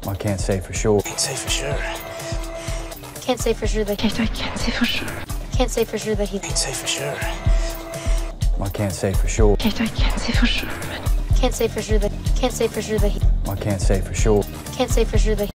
I can't say for sure. Can't say for sure. Can't say for sure that he. I can't say for sure. Can't say for sure that he. Can't say for sure. I can't say for sure. I can't say for sure. Can't say for sure that. Can't say for sure that he. I can't say for sure. Can't say for sure that he.